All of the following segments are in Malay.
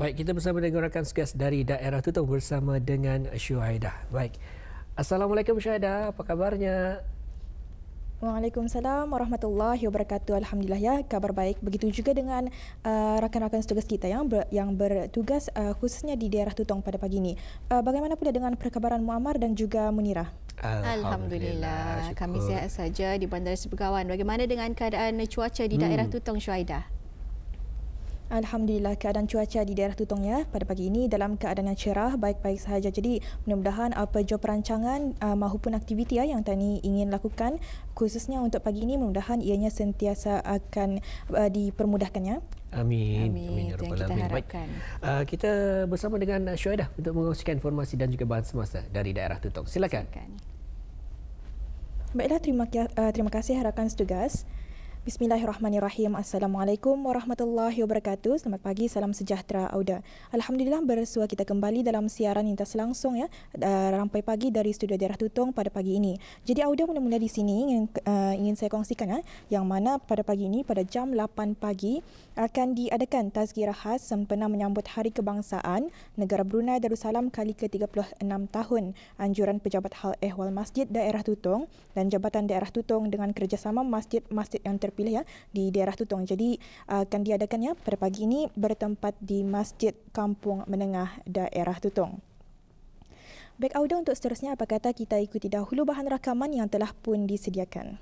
Baik, kita bersama dengan rakan sekilas dari daerah Tutong bersama dengan Syuhaidah. Baik. Assalamualaikum Syuhaidah, apa kabarnya? Waalaikumsalam warahmatullahi wabarakatuh. Alhamdulillah ya, kabar baik. Begitu juga dengan rakan-rakan tugas kita yang bertugas khususnya di daerah Tutong pada pagi ini. Bagaimana pula dengan perkabaran Muammar dan juga Munirah? Alhamdulillah, kami sihat saja di Bandar Sebegawan. Bagaimana dengan keadaan cuaca di daerah Tutong, Syuhaidah? Alhamdulillah, keadaan cuaca di daerah Tutong ya pada pagi ini dalam keadaan yang cerah, baik-baik sahaja. Jadi mudah-mudahan apa jua perancangan maupun aktiviti yang Tani ingin lakukan khususnya untuk pagi ini, mudah-mudahan ianya sentiasa akan dipermudahkannya. Amin. Amin. Ya Yang Rabbal kita Alamin. harapkan. Baik. Kita bersama dengan Syuhaidah untuk mengkongsikan informasi dan juga bahan semasa dari daerah Tutong. Silakan. Baiklah, terima kasih rakan setugas. Bismillahirrahmanirrahim. Assalamualaikum warahmatullahi wabarakatuh. Selamat pagi, salam sejahtera Auda. Alhamdulillah bersua kita kembali dalam siaran lintas langsung ya rampai pagi dari studio daerah Tutong pada pagi ini. Jadi Auda mula-mula di sini ingin saya kongsikan yang mana pada pagi ini pada jam 8 pagi akan diadakan tazkirah khas sempena menyambut Hari Kebangsaan Negara Brunei Darussalam kali ke-36 tahun anjuran Pejabat Hal Ehwal Masjid Daerah Tutong dan Jabatan Daerah Tutong dengan kerjasama masjid-masjid yang terpilih di daerah Tutong. Jadi akan diadakannya pada pagi ini bertempat di Masjid Kampung Menengah Daerah Tutong. Baik Auda, untuk seterusnya apa kata kita ikuti dahulu bahan rakaman yang telah pun disediakan.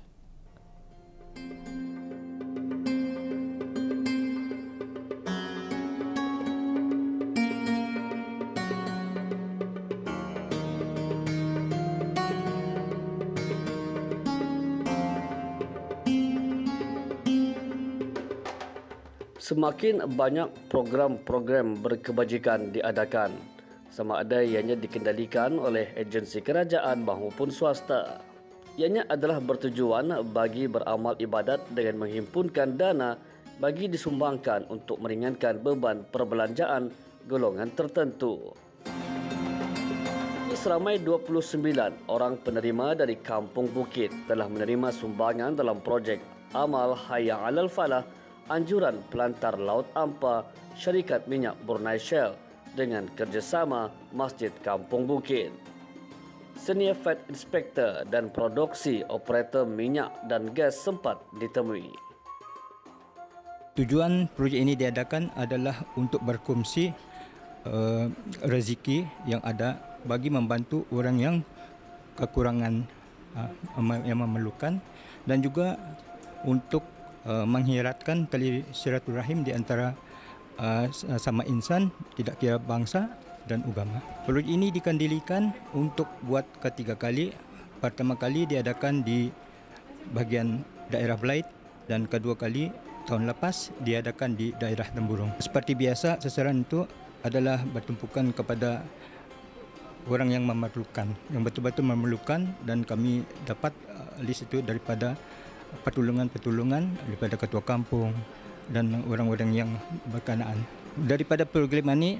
Semakin banyak program-program berkebajikan diadakan, sama ada ianya dikendalikan oleh agensi kerajaan maupun swasta. Ianya adalah bertujuan bagi beramal ibadat dengan menghimpunkan dana bagi disumbangkan untuk meringankan beban perbelanjaan golongan tertentu. Seramai 29 orang penerima dari Kampung Bukit telah menerima sumbangan dalam projek Amal Hayya Alal Falah anjuran pelantar Laut Ampa Syarikat Minyak Brunei Shell dengan kerjasama Masjid Kampung Bukit. Senior Fed Inspektor dan Produksi Operator Minyak dan Gas sempat ditemui. Tujuan projek ini diadakan adalah untuk berkongsi rezeki yang ada bagi membantu orang yang kekurangan yang memerlukan dan juga untuk menghiratkan tali silaturahim di antara sama insan, tidak kira bangsa dan agama. Projek ini dikendalikan untuk buat ketiga kali. Pertama kali diadakan di bahagian daerah Belait dan kedua kali tahun lepas diadakan di daerah Temburong. Seperti biasa, sasaran itu adalah bertumpukan kepada orang yang memerlukan, yang betul-betul memerlukan, dan kami dapat list itu daripada pertolongan-pertolongan daripada ketua kampung dan orang-orang yang berkenaan. Daripada program ini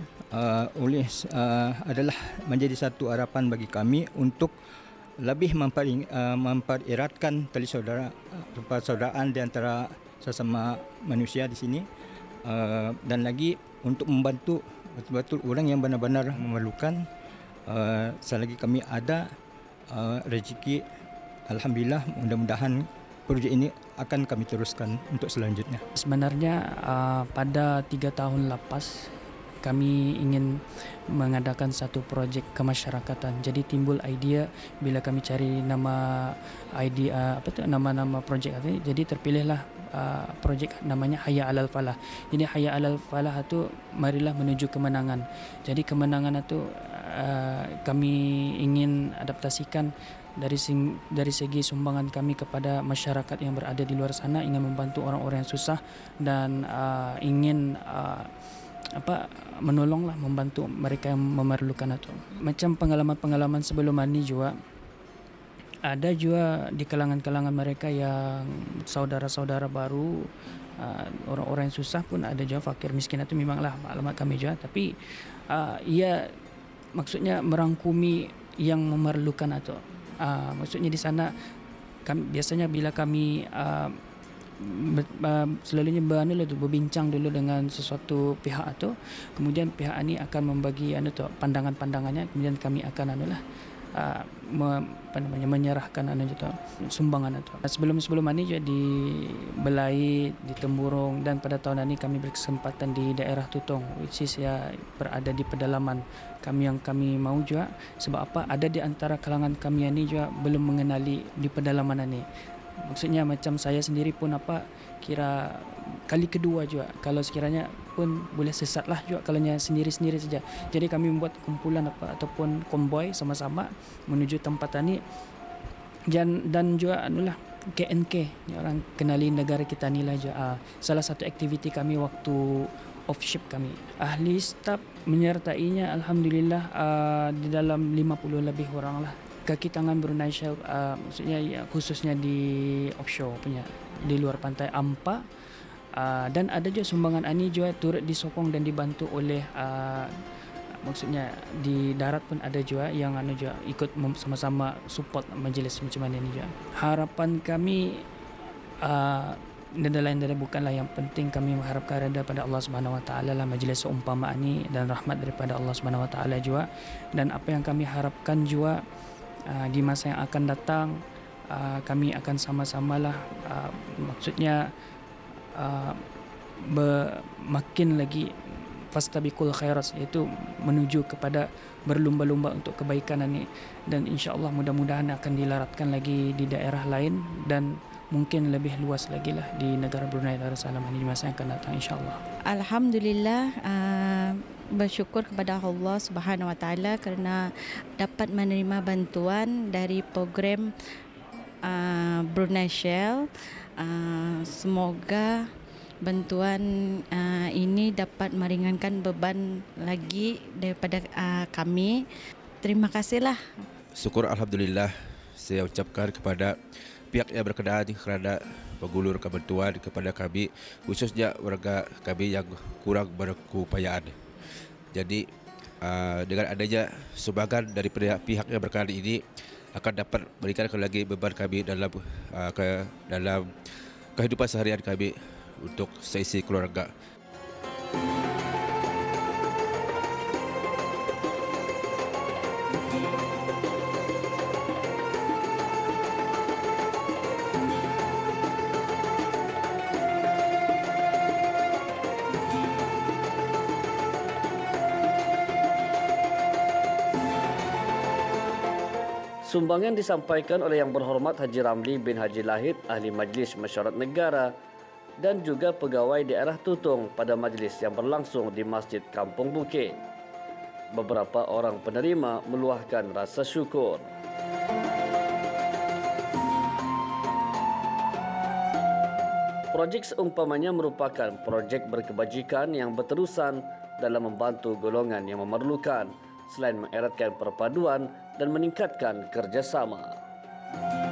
adalah menjadi satu harapan bagi kami untuk lebih mempereratkan tali persaudaraan di antara sesama manusia di sini, dan lagi untuk membantu betul-betul orang yang benar-benar memerlukan. Selagi kami ada rezeki, alhamdulillah, mudah-mudahan projek ini akan kami teruskan untuk selanjutnya. Sebenarnya pada 3 tahun lepas kami ingin mengadakan satu projek kemasyarakatan. Jadi timbul idea bila kami cari nama nama projek ini. Jadi terpilihlah projek namanya Hayya Alal Falah. Jadi Hayya Alal Falah itu marilah menuju kemenangan. Jadi kemenangan itu kami ingin adaptasikan dari segi sumbangan kami kepada masyarakat yang berada di luar sana, ingin membantu orang-orang yang susah dan ingin menolonglah, membantu mereka yang memerlukan itu. Macam pengalaman-pengalaman sebelum ini juga ada juga di kalangan-kalangan mereka yang saudara-saudara baru, orang-orang yang susah pun ada juga, fakir miskin itu memanglah alamat kami juga, tapi ia maksudnya merangkumi yang memerlukan itu. Maksudnya di sana biasanya bila kami selalunya berbincang dulu dengan sesuatu pihak tu, kemudian pihak ini akan membagi pandangan-pandangannya, kemudian kami akan menyerahkan sumbangan itu. Sebelum ini juga di Belait, di Temburong, dan pada tahun ini kami berkesempatan di daerah Tutong, which is berada di pedalaman kami yang kami mau juga. Sebab apa, ada di antara kalangan kami ini juga belum mengenali di pedalaman ini. Maksudnya macam saya sendiri pun kira kali kedua juga, kalau sekiranya pun boleh sesatlah juga kalanya sendiri-sendiri saja. Jadi kami membuat kumpulan ataupun konvoy sama-sama menuju tempat ini, dan juga KNK, orang kenali negara kita ni lah juga. Salah satu aktiviti kami waktu off shift kami. Ahli staf menyertainya alhamdulillah di dalam 50 lebih orang lah. Kaki tangan Brunei Shell, maksudnya khususnya di offshore punya, di luar pantai Ampa, dan ada juga sumbangan ini juga turut disokong dan dibantu oleh maksudnya di darat pun ada juga yang juga ikut sama-sama support majlis macam mana ni juga. Harapan kami lain dari bukanlah yang penting, kami mengharapkan redha pada Allah Subhanahu Wa Taala lah majlis seumpama ini, dan rahmat daripada Allah Subhanahu Wa Taala juga. Dan apa yang kami harapkan juga di masa yang akan datang, kami akan sama-samalah maksudnya makin lagi fastabiqul khairat, iaitu menuju kepada berlumba-lumba untuk kebaikan ini, dan insya-Allah mudah-mudahan akan dilaratkan lagi di daerah lain dan mungkin lebih luas lagi lah di negara Brunei Darussalam ini di masa yang akan datang, insya-Allah. Alhamdulillah, bersyukur kepada Allah Subhanahu Wa Taala kerana dapat menerima bantuan dari program Brunei Shell. Semoga bantuan ini dapat meringankan beban lagi daripada kami. Terima kasihlah. Syukur alhamdulillah saya ucapkan kepada pihak yang berkenaan kerana mengulurkan bantuan kepada kami, khususnya warga kami yang kurang berkeupayaan. Jadi dengan adanya sumbangan dari pihak yang berkenaan ini akan dapat meringankan lagi beban kami dalam kehidupan seharian kami untuk seisi keluarga. Sumbangan disampaikan oleh Yang Berhormat Haji Ramli bin Haji Lahid, Ahli Majlis Mesyuarat Negara, dan juga pegawai daerah Tutong pada majlis yang berlangsung di Masjid Kampung Bukit. Beberapa orang penerima meluahkan rasa syukur. Projek seumpamanya merupakan projek berkebajikan yang berterusan dalam membantu golongan yang memerlukan, selain mengeratkan perpaduan dan meningkatkan kerjasama.